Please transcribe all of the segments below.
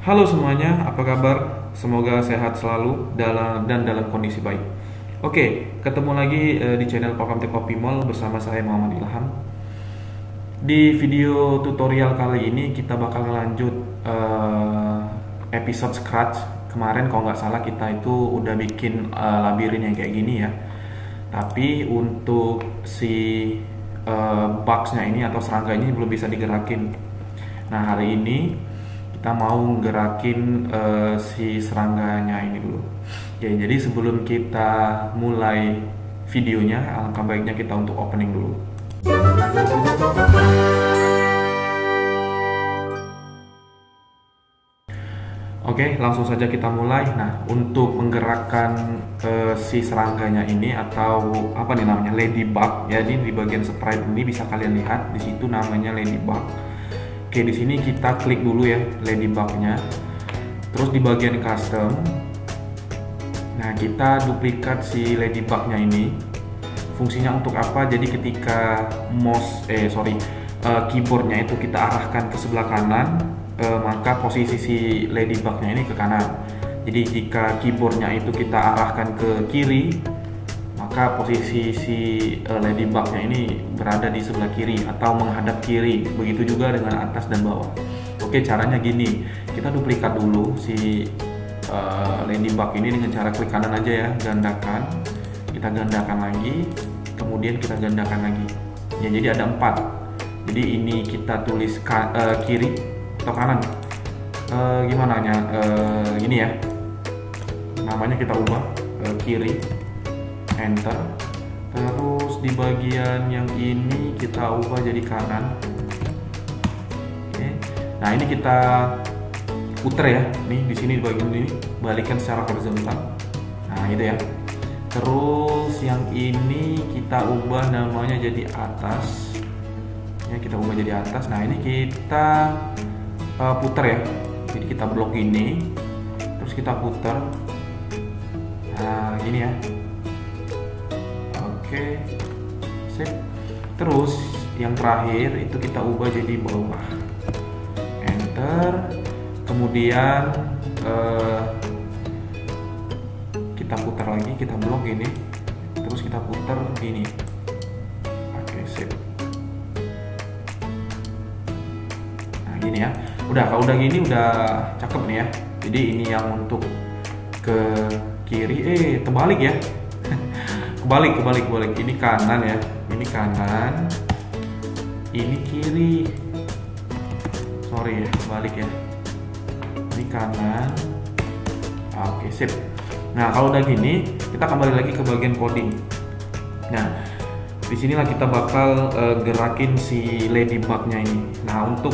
Halo semuanya, apa kabar? Semoga sehat selalu dalam kondisi baik. Oke, ketemu lagi di channel Pakamti Kopi Mall bersama saya Muhammad Ilham. Di video tutorial kali ini kita bakal lanjut episode Scratch. Kemarin kalau nggak salah kita itu udah bikin labirin yang kayak gini ya. Tapi untuk si boxnya ini atau serangga ini belum bisa digerakin. Nah hari ini kita mau gerakin si serangganya ini dulu. Ya, jadi sebelum kita mulai videonya, alangkah baiknya kita untuk opening dulu. Oke, langsung saja kita mulai. Nah, untuk menggerakkan si serangganya ini atau apa nih namanya, ladybug. Jadi di bagian sprite ini bisa kalian lihat di situ namanya ladybug. Oke, di sini kita klik dulu ya ladybugnya. Terus di bagian custom, nah kita duplikat si ladybugnya ini. Fungsinya untuk apa? Jadi ketika keyboardnya itu kita arahkan ke sebelah kanan, maka posisi si ladybugnya ini ke kanan. Jadi jika keyboardnya itu kita arahkan ke kiri, maka posisi si ladybugnya ini berada di sebelah kiri atau menghadap kiri. Begitu juga dengan atas dan bawah. Oke, caranya gini, kita duplikat dulu si ladybug ini dengan cara klik kanan aja ya, gandakan, kita gandakan lagi, kemudian kita gandakan lagi ya, jadi ada 4. Jadi ini kita tulis kiri atau kanan, gimana nya, gini ya, namanya kita ubah kiri, enter. Terus di bagian yang ini kita ubah jadi kanan. Oke. Nah ini kita puter ya, nih di sini di bagian ini balikan secara horizontal. Nah itu ya. Terus yang ini kita ubah namanya jadi atas. Ya, kita ubah jadi atas. Nah ini kita puter ya. Jadi kita blok ini, terus kita puter. Nah gini ya. Oke, sip. Terus yang terakhir itu kita ubah jadi bawah, enter. Kemudian kita putar lagi, kita blok ini, terus kita putar gini. Oke, sip. Nah gini ya. Kalau udah gini udah cakep nih ya. Jadi ini yang untuk ke kiri, terbalik ya. kebalik. Ini kanan ya, ini kanan, ini kiri. Sorry ya, kebalik ya. Ini kanan. Oke, sip. Nah kalau udah gini, kita kembali lagi ke bagian coding. Nah disinilah kita bakal gerakin si ladybugnya ini. Nah untuk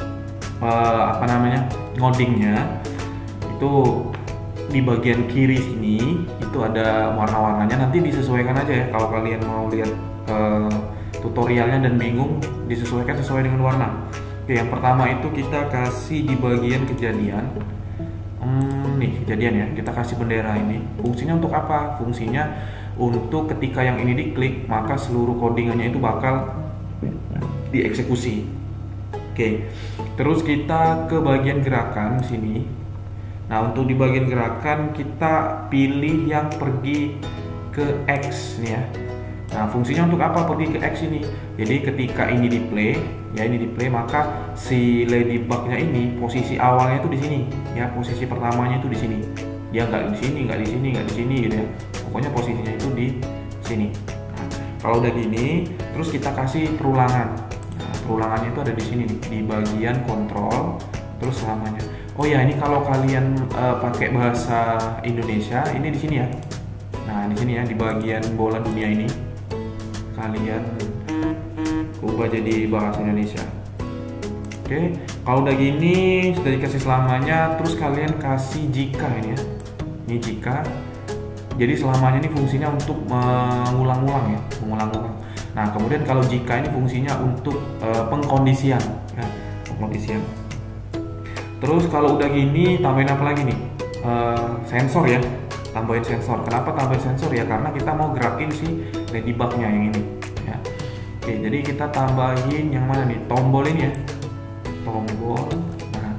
ngodingnya itu di bagian kiri sini itu ada warna-warnanya, nanti disesuaikan aja ya. Kalau kalian mau lihat tutorialnya dan bingung, disesuaikan sesuai dengan warna. Oke, yang pertama itu kita kasih di bagian kejadian. Nih kejadian ya, kita kasih bendera ini. Fungsinya untuk apa? Fungsinya untuk ketika yang ini diklik, maka seluruh codingannya itu bakal dieksekusi. Oke, terus kita ke bagian gerakan sini. Nah untuk di bagian gerakan kita pilih yang pergi ke X nih ya. Nah fungsinya untuk apa pergi ke X ini? Jadi ketika ini di play ya, ini di play, maka si ladybugnya ini posisi awalnya itu di sini ya, posisi pertamanya itu di sini. Dia nggak di sini, nggak di sini, nggak di sini gitu ya. Pokoknya posisinya itu di sini. Nah, kalau udah gini, terus kita kasih perulangan. Nah, perulangannya itu ada di sini nih, di bagian kontrol, terus selamanya. Oh ya, ini kalau kalian pakai bahasa Indonesia, ini di sini ya. Nah, di sini ya, di bagian bola dunia ini kalian ubah jadi bahasa Indonesia. Oke, kalau udah gini sudah dikasih selamanya, terus kalian kasih jika ini ya. Ini jika. Jadi selamanya ini fungsinya untuk mengulang-ulang ya, mengulang-ulang. Nah, kemudian kalau jika ini fungsinya untuk pengkondisian ya, pengkondisian. Terus kalau udah gini tambahin apa lagi nih? Sensor ya, tambahin sensor. Kenapa tambahin sensor ya? Karena kita mau gerakin si ladybugnya yang ini ya. Oke, jadi kita tambahin yang mana nih? Tombol ini ya, tombol. Nah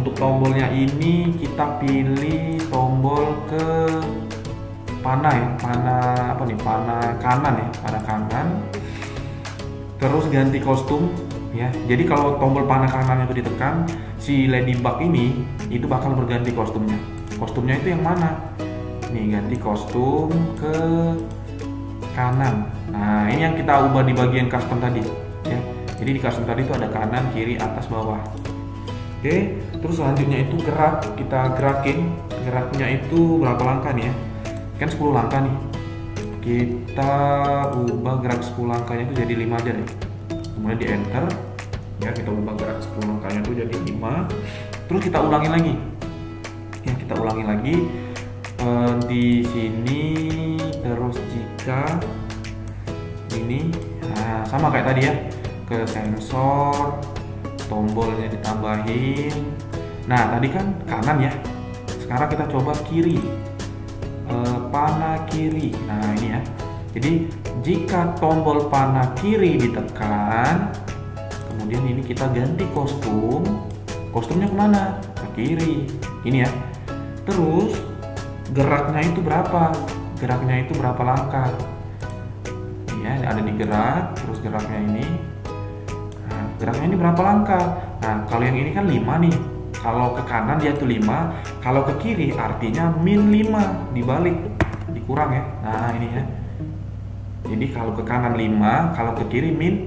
Untuk tombolnya ini kita pilih tombol ke panah ya, panah apa nih, panah kanan ya, panah kanan. Terus ganti kostum ya. Jadi kalau tombol panah kanan itu ditekan, si Ladybug ini itu bakal berganti kostumnya. Kostumnya itu yang mana? Nih, ganti kostum ke kanan. Nah, ini yang kita ubah di bagian custom tadi ya. Jadi di custom tadi itu ada kanan, kiri, atas, bawah. Oke, terus selanjutnya itu gerak, kita gerakin. Geraknya itu berapa langkah nih ya? Kan 10 langkah nih. Kita ubah gerak 10 langkahnya itu jadi 5 aja deh. Kemudian di enter ya, kita ubah gerak 10 langkahnya itu jadi 5. Terus kita ulangi lagi ya, kita ulangi lagi di sini. Terus jika ini sama kayak tadi ya, ke sensor, tombolnya ditambahin. Nah tadi kan kanan ya, sekarang kita coba kiri, panah kiri. Nah ini ya, jadi jika tombol panah kiri ditekan, kemudian ini kita ganti kostum. Kostumnya kemana? Ke kiri, ini ya. Terus geraknya itu berapa? Geraknya itu berapa langkah? Ya, ada di gerak, terus geraknya ini. Nah, geraknya ini berapa langkah? Nah, kalau yang ini kan 5 nih. Kalau ke kanan dia itu 5, kalau ke kiri artinya min 5, dibalik, dikurang ya. Nah, ini ya. Jadi kalau ke kanan 5, kalau ke kiri min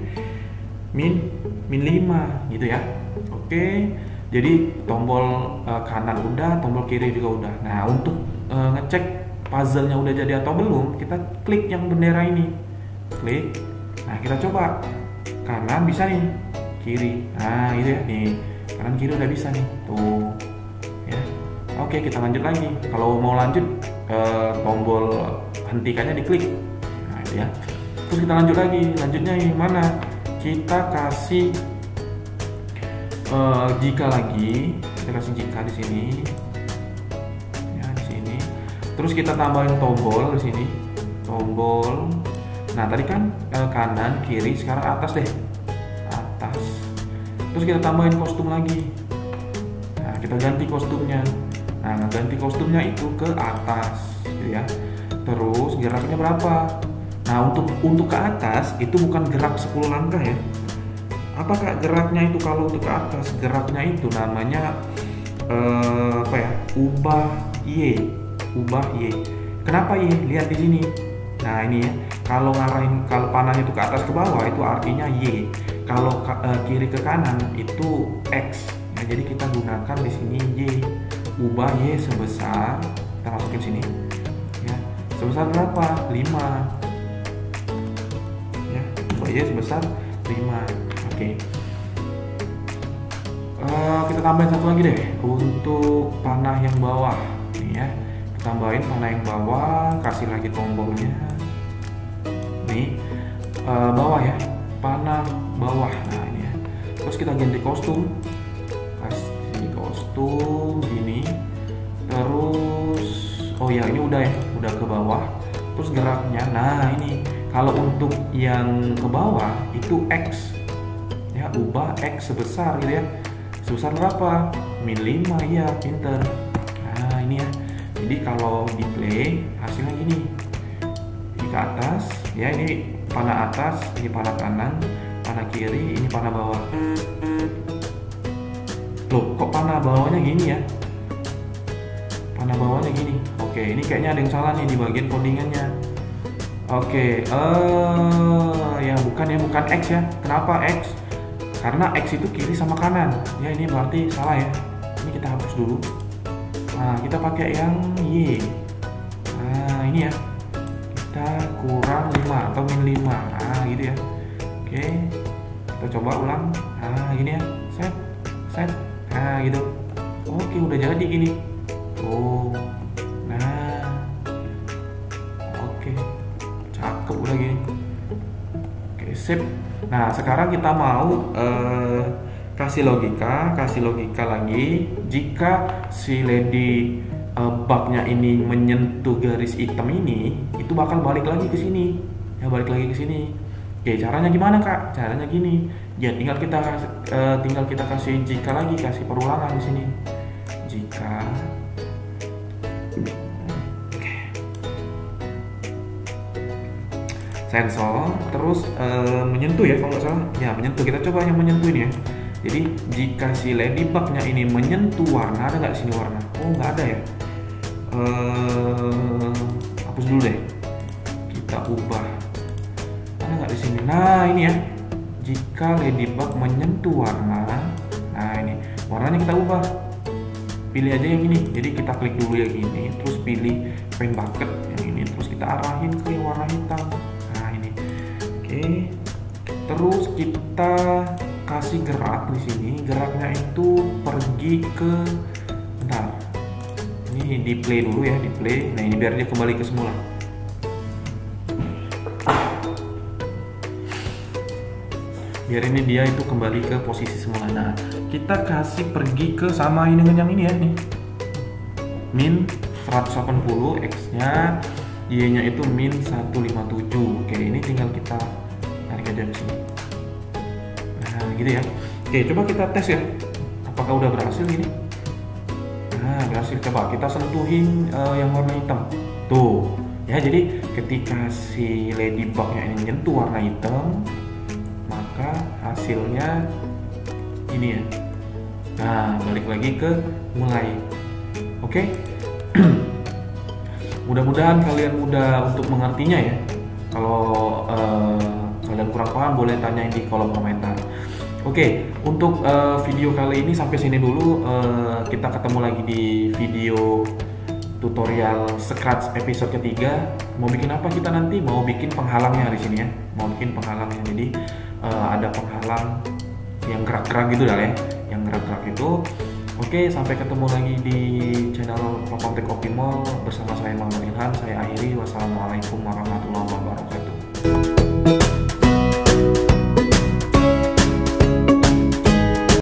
5 gitu ya. Oke. Jadi tombol kanan udah, tombol kiri juga udah. Nah, untuk ngecek puzzle-nya udah jadi atau belum, kita klik yang bendera ini. Klik. Nah, kita coba. Kanan bisa nih, kiri. Nah, gitu ya. Nih, kanan kiri udah bisa nih. Tuh. Ya. Oke, kita lanjut lagi. Kalau mau lanjut, tombol hentikannya diklik. Nah, itu ya. Terus kita lanjut lagi. Lanjutnya yang mana? Kita kasih jika lagi. Kita kasih jika di sini. Ya, di sini. Terus kita tambahin tombol di sini. Tombol. Nah, tadi kan kanan, kiri, sekarang atas deh. Atas. Terus kita tambahin kostum lagi. Nah, kita ganti kostumnya. Nah, ganti kostumnya itu ke atas, gitu ya. Terus geraknya berapa? Nah, untuk ke atas itu bukan gerak 10 langkah ya. Apakah geraknya itu kalau untuk ke atas? Geraknya itu namanya apa ya? Ubah Y. Ubah Y. Kenapa Y? Lihat di sini. Nah, ini ya. Kalau panahnya itu ke atas ke bawah itu artinya Y. Kalau kiri ke kanan itu X. Ya, jadi kita gunakan di sini Y. Ubah Y sebesar, kita masukin sini. Ya, sebesar berapa? 5. Ya, ubah Y sebesar 5. Oke. Kita tambahin satu lagi deh untuk panah yang bawah. Nih ya, kita tambahin panah yang bawah, kasih lagi tombolnya. Nih, bawah ya, panah bawah. Nah ini ya. Terus kita ganti kostum, kasih kostum gini. Terus, oh ya ini udah ya, udah ke bawah. Terus geraknya, nah ini kalau untuk yang ke bawah itu X. Ya, ubah X sebesar gitu ya. Sebesar berapa? Min 5 ya, pinter. Nah ini ya. Jadi kalau di play hasilnya gini. Ini ke atas, ya ini panah atas, ini panah kanan, panah kiri, ini panah bawah. Loh, kok panah bawahnya gini ya? Panah bawahnya gini. Oke, ini kayaknya ada yang salah nih di bagian codingannya. Oke, ya bukan X ya. Kenapa X? Karena X itu kiri sama kanan. Ya ini berarti salah ya. Ini kita hapus dulu. Nah, kita pakai yang Y. Nah, ini ya. Kita kurang 5 atau min 5. Nah, gitu ya. Oke. Kita coba ulang. Nah, gini ya. Set. Nah, gitu. Oke, udah jadi gini. Tuh. Nah. Oke. Cakep udah gini. Oke, sip. Nah, sekarang kita mau kasih logika lagi. Jika si Lady bugnya ini menyentuh garis hitam ini, itu bakal balik lagi ke sini. Ya, balik lagi ke sini. Oke, caranya gimana, Kak? Caranya gini. Ya tinggal kita kasih jika lagi, kasih perulangan di sini. Jika sensor terus menyentuh ya kalau nggak salah ya, menyentuh. Kita coba yang menyentuh ini ya. Jadi jika si ladybugnya ini menyentuh warna, ada nggak di sini warna? Oh nggak ada ya. Hapus dulu deh, kita ubah. Ada nggak di sini? Nah ini ya, jika ladybug menyentuh warna, nah ini warnanya kita ubah. Pilih aja yang ini. Jadi kita klik dulu yang ini, terus pilih paint bucket yang ini, terus kita arahin ke yang warna hitam. Nah ini, oke. Terus kita kasih gerak di sini. Geraknya itu pergi ke, bentar. Ini di play dulu ya, di play. Nah ini biar dia kembali ke semula. Biar ini dia itu kembali ke posisi semula. Nah kita kasih pergi ke sama ini dengan yang ini ya nih, min 180, x nya y nya itu min 157. Oke, ini tinggal kita tarik aja di sini. Nah gitu ya. Oke, coba kita tes ya, apakah udah berhasil ini. Nah berhasil. Coba kita sentuhin yang warna hitam tuh ya. Jadi ketika si ladybugnya ini menyentuh warna hitam, maka hasilnya ini ya. Nah balik lagi ke mulai. Oke. Mudah-mudahan kalian mudah untuk mengertinya ya. Kalau kalian kurang paham boleh tanyain di kolom komentar. Oke, untuk video kali ini sampai sini dulu. Kita ketemu lagi di video tutorial Scratch episode ketiga. Mau bikin apa kita nanti? Mau bikin penghalangnya di sini ya. Mau bikin penghalangnya. Jadi ada penghalang yang gerak-gerak gitu dah ya. Yang gerak-gerak itu. Oke, sampai ketemu lagi di channel Popon Tech Optimal bersama saya Muhammad Ilham. Saya akhiri. Wassalamualaikum warahmatullahi wabarakatuh.